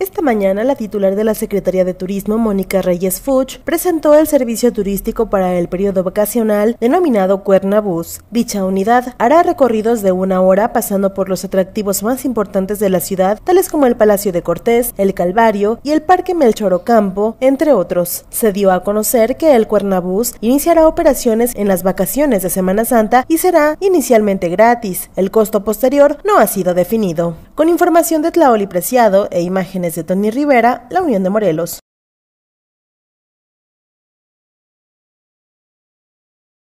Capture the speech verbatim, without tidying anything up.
Esta mañana, la titular de la Secretaría de Turismo, Mónica Reyes Fuchs, presentó el servicio turístico para el periodo vacacional denominado Cuernabús. Dicha unidad hará recorridos de una hora pasando por los atractivos más importantes de la ciudad, tales como el Palacio de Cortés, el Calvario y el Parque Melchor Ocampo, entre otros. Se dio a conocer que el Cuernabús iniciará operaciones en las vacaciones de Semana Santa y será inicialmente gratis. El costo posterior no ha sido definido. Con información de Tlaoli Preciado e imágenes de Tony Rivera, La Unión de Morelos.